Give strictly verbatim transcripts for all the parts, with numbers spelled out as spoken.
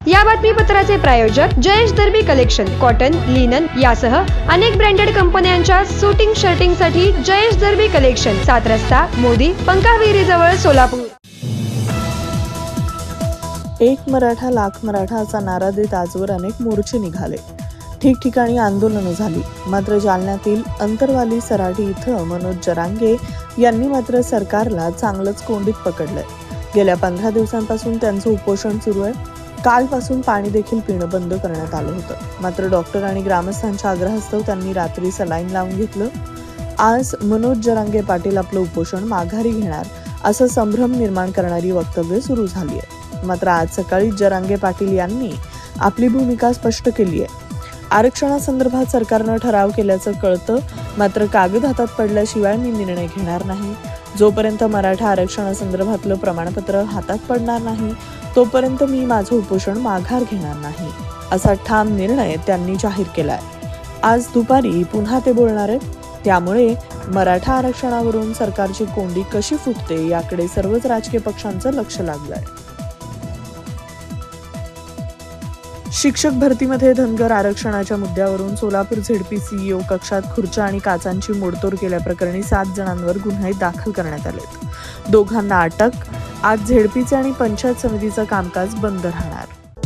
या बातमीपत्राचे प्रायोजक Jayesh Derby collection, cotton, linen यासह अनेक ब्रँडेड कंपन्यांच्या सुटिंग शर्टिंग साठी जयेश दर्बी कलेक्शन, सात रस्ता, मोदी, पंकाविहिरी जवळ, सोलापूर। एक मराठा लाख मराठा असा नारा देत आजवर अनेक मोर्चे निघाले, ठिकठिकाणी आंदोलनं झाली। मात्र जालन्यातील अंतरवाली सराटी इथं मनोज जरांगे यांनी मात्र सरकारला चांगलंच कोंडीत पकडलंय। गेल्या पंधरा दिवसांपासून त्यांचं उपोषण सुरू आहे। कालपासून पाणी देखील पिणं बंद करण्यात आलं होतं। मात्र डॉक्टर आणि ग्रामस्थांच्या आग्रहास्तव त्यांनी रात्री सलाईन लावून घेतलं। आज मनोज जरांगे पाटील आपलं उपोषण माघारी घेणार असं संभ्रम निर्माण करणारी वक्तव्य सुरू झाली आहे। मात्र आज सकाळी जरांगे पाटील यांनी आपली भूमिका स्पष्ट केली आहे। आरक्षणासंदर्भात सरकारनं ठराव केल्याचं कळतं, मात्र कागद हातात पडल्याशिवाय मी निर्णय घेणार नाही। जोपर्यंत मराठा आरक्षणासंदर्भातलं प्रमाणपत्र हातात पडणार नाही तोपर्यंत मी माझं उपोषण माघार घेणार नाही, असा ठाम निर्णय त्यांनी जाहीर केलाय। आज दुपारी पुन्हा ते बोलणार आहेत, त्यामुळे मराठा आरक्षणावरून सरकारची कोंडी कशी फुटते याकडे सर्वच राजकीय पक्षांचं लक्ष लागलंय। शिक्षक भरतीमध्ये धनगर आरक्षणाच्या मुद्द्यावरून सोलापूर झेडपी सीईओ कक्षात खुर्च्या आणि काचांची मोडतोड केल्याप्रकरणी सात जणांवर गुन्हे दाखल करण्यात आलेत। दोघांना अटक। आज झेडपीचे आणि पंचायत समितीचं कामकाज बंद राहणार।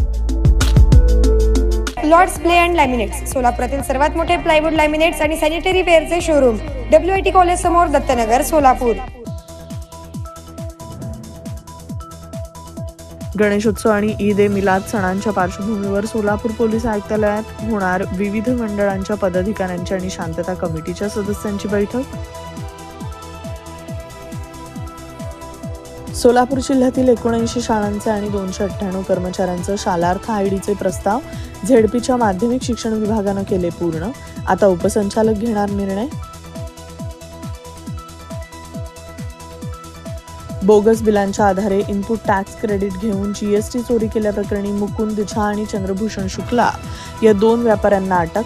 लॉर्ड्स प्ले अँड लॅमिनेट्स, सोलापुरातील सर्वात मोठे प्लायवूड लॅमिनेट्स आणि सॅनिटरी वेअरचे showroom, W I T college समोर, दत्तनगर, सोलापूर। गणेशोत्सव आणि ईद ए मिलाद सणांच्या पार्श्वभूमीवर सोलापूर पोलीस आयुक्तालयात होणार विविध मंडळांच्या पदाधिकाऱ्यांची आणि शांतता कमिटीच्या सदस्यांची बैठक। सोलापूर जिल्ह्यातील एकोणऐंशी शाळांचे आणि दोनशे अठ्ठ्याण्णव कर्मचाऱ्यांचं शालार्थ आयडीचे प्रस्ताव झेडपीच्या माध्यमिक शिक्षण विभागानं केले पूर्ण। आता उपसंचालक घेणार निर्णय। बोगस बिलांच्या आधारे इनपुट टॅक्स क्रेडिट घेऊन जीएसटी चोरी केल्याप्रकरणी मुकुंद झा आणि चंद्रभूषण शुक्ला या दोन व्यापाऱ्यांना अटक।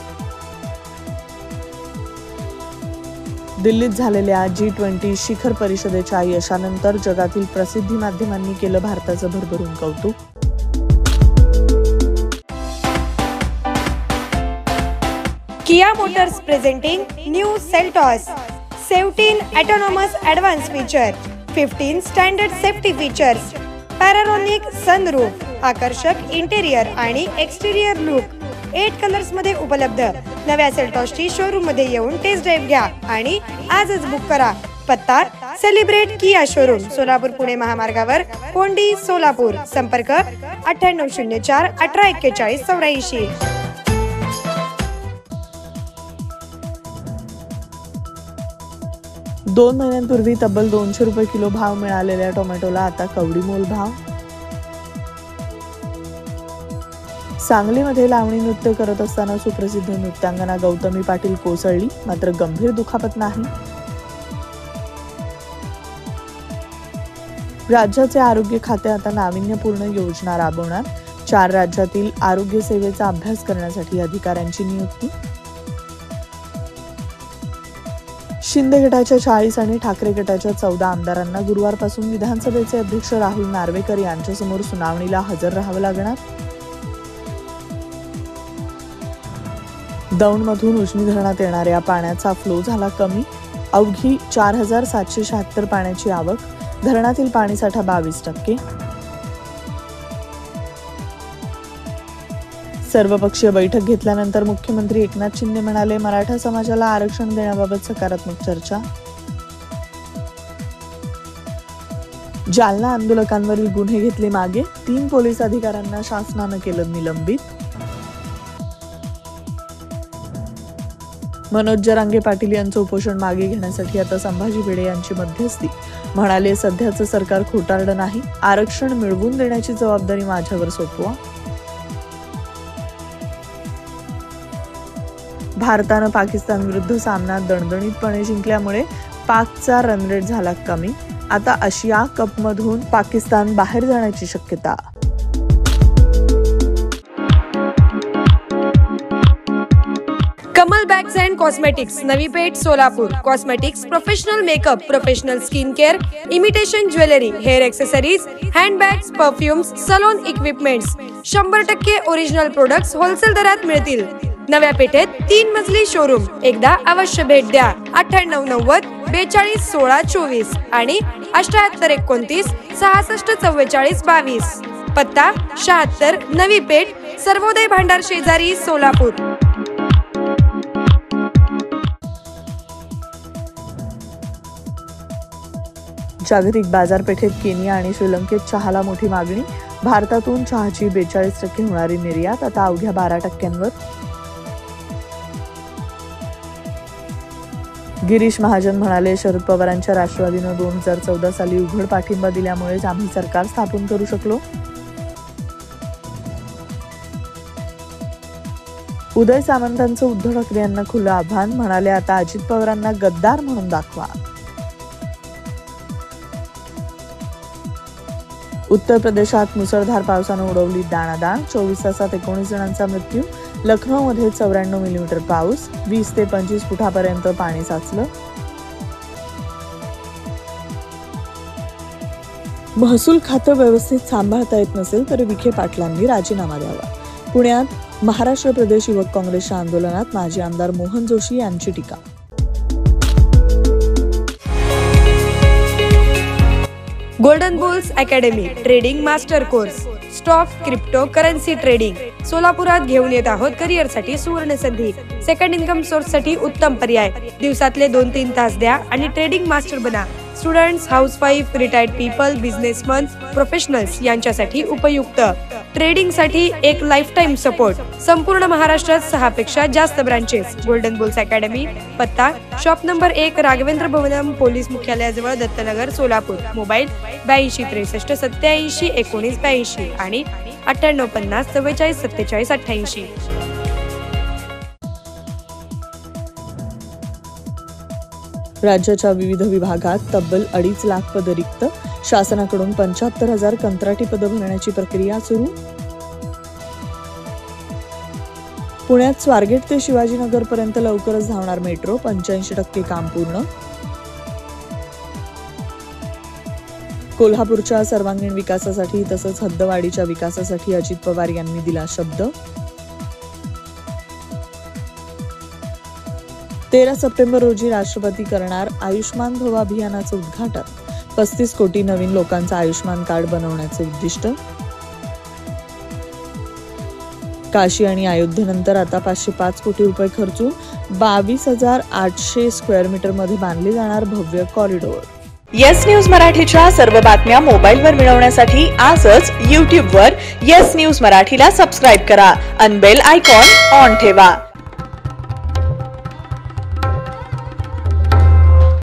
दिल्लीत झालेल्या जी ट्वेंटी शिखर परिषदेच्या यशानंतर जगातील प्रसिद्धी माध्यमांनी केलं भारताचं भरभरून कौतुक। Kia Motors presenting new Seltos seventeen autonomous advance feature, fifteen standard safety features, panoramic sunroof, आकर्षक इंटेरियर आणि एक्सटेरियर लुक, एट कलर्स मध्ये उपलब्ध। नव्या सेल्टॉसची शोरूम मध्ये येऊन टेस्ट ड्राइव्ह घ्या आणि आजच बुक करा। पत्ता celebrate Kia showroom, Solapur Pune महामार्गावर, कोंडी, सोलापूर। संपर्क अठ्ठ्याण्णव शून्य चार अठरा एक्केचाळीस चौऱ्याऐंशी। दोन महिन्यांपूर्वी तब्बल दोनशे रुपये किलो भाव मिळालेल्या टोमॅटोला आता कवडीमोल भाव। सांगलीमध्ये लावणी नृत्य करत असताना सुप्रसिद्ध नृत्यांगना गौतमी पाटील कोसळली, मात्र गंभीर दुखापत नाही। राज्याचे आरोग्य खाते आता नाविन्यपूर्ण योजना राबवणार। चार राज्यातील आरोग्य सेवेचा अभ्यास करण्यासाठी अधिकाऱ्यांची नियुक्ती। शिंदे गटाच्या चाळीस आणि ठाकरे गटाच्या चौदा आमदारांना गुरुवारपासून विधानसभेचे अध्यक्ष राहुल नार्वेकर यांच्यासमोर सुनावणीला हजर राहावं लागणार। दौंडमधून उजनी धरणात येणाऱ्या पाण्याचा फ्लो झाला कमी, अवघी चार हजार सातशे शहात्तर पाण्याची आवक, धरणातील पाणीसाठा बावीस टक्के। सर्वपक्षीय बैठक घेतल्यानंतर मुख्यमंत्री एकनाथ शिंदे म्हणाले, मराठा समाजाला आरक्षण देण्याबाबत सकारात्मक चर्चा। जालना आंदोलकांवरील गुन्हे घेतले मागे, तीन पोलीस अधिकाऱ्यांना शासनानं केलं निलंबित। मनोज जरांगे पाटील यांचं उपोषण मागे घेण्यासाठी आता संभाजी भिडे यांची मध्यस्थी, म्हणाले सध्याचं सरकार खोटारडं नाही, आरक्षण मिळवून देण्याची जबाबदारी माझ्यावर सोपवा। भारतानं पाकिस्तान विरुद्ध सामना दणदणीतपणे जिंकल्यामुळे पाकचा रनरेट झाला कमी, आता आशिया कपमधून पाकिस्तान बाहेर जाण्याची शक्यता। Kamal bag wax and cosmetics, Navi Peth, Solapur. Cosmetics, professional makeup, professional skin care, imitation jewellery, hair accessories, handbags, perfumes, salon equipments, शंभर टक्के ओरिजिनल प्रोडक्ट्स होलसेल दरात मिळतील. नव्या पेठेत तीन मजली शोरूम. एकदा अवश्य भेट द्या. अठ्ठ्याण्णव नव्वद बेचाळीस सोळा चोवीस आणि अठ्याहत्तर एकोणतीस सहासष्ट चव्वेचाळीस बावीस. पत्ता शहात्तर नवी पेठ, सर्वोदय भांडार शेजारी, सोलापूर. जागतिक बाजारपेठेत केनिया आणि श्रीलंकेत चहाला मोठी मागणी. भारतातून चहाची बेचाळीस टक्के होणारी निर्यात आता अवघ्या बारा टक्क्यांवर. गिरीश महाजन म्हणाले, शरद पवारांच्या राष्ट्रवादीनं दोन हजार चौदा साली उघड पाठिंबा दिल्यामुळेच आम्ही सरकार स्थापन करू शकलो. उदय सामंतांचं उद्धव ठाकरे यांना खुलं आव्हान. म्हणाले, आता अजित पवारांना गद्दार म्हणून दाखवा. उत्तर प्रदेशात मुसळधार पावसानं उडवली दाणादाण. चोवीस तासात एकोणीस जणांचा मृत्यू. लखनौमध्ये चौऱ्याण्णव मिलीमीटर पाऊस. वीस ते पंचवीस फुटापर्यंत पाणी साचलं. महसूल खातं व्यवस्थित सांभाळता येत नसेल तर विखे पाटलांनी राजीनामा द्यावा. पुण्यात महाराष्ट्र प्रदेश युवक काँग्रेसच्या आंदोलनात माजी आमदार मोहन जोशी यांची टीका. Golden Bulls Academy, trading master course, stock, crypto currency trading. सोलापुरात घेऊन येत आहोत करिअरसाठी सुवर्ण संधी. सेकंड इन्कम सोर्स साठी उत्तम पर्याय. दिवसातले दोन तीन तास द्या आणि ट्रेडिंग मास्टर बना. Students, housewife, retired people, businessman, professionals यांच्यासाठी उपयुक्त. ट्रेडिंग साठी एक लाईफ टाइम सपोर्ट. संपूर्ण महाराष्ट्रात सहा पेक्षा जास्त ब्रांचेस. Golden Bulls Academy. पत्ता शॉप नंबर एक, राघवेंद्र भवनम, पोलीस मुख्यालयाजवळ, दत्तनगर, सोलापूर. मोबाईल ब्याऐंशी त्रेसष्ट सत्याऐंशी एकोणीस ब्याऐंशी आणि अठ्ठ्याण्णव पन्नास चव्वेचाळीस सत्तेचाळीस अठ्ठ्याऐंशी. राज्याच्या विविध विभागात तब्बल अडीच लाख पद रिक्त. शासनाकडून पंच्याहत्तर हजार कंत्राटी पदं भरण्याची प्रक्रिया सुरू. पुण्यात स्वारगेट ते शिवाजीनगर पर्यंत लवकरच धावणार मेट्रो. पंच्याऐंशी टक्के काम पूर्ण. कोल्हापूरच्या सर्वांगीण विकासासाठी तसंच हद्दवाढीच्या विकासासाठी अजित पवार यांनी दिला शब्द. तेरा सप्टेंबर रोजी राष्ट्रपती करणार आयुष्मान भव अभियानाचं उद्घाटन. पस्तीस कोटी नवीन लोकांचं आयुष्मान कार्ड बनवण्याचे उद्दिष्ट. काशी आणि अयोध्येनंतर आता पाचशे पाच कोटी रुपये खर्चून बावीस हजार आठशे स्क्वेअर मीटर मध्ये बांधली जाणार भव्य कॉरिडोर. येस न्यूज मराठीच्या सर्व बातम्या मोबाईलवर मिळवण्यासाठी आजच यूट्यूबवर येस न्यूज मराठीला सबस्क्राईब करा आणि बेल आयकॉन ऑन ठेवा.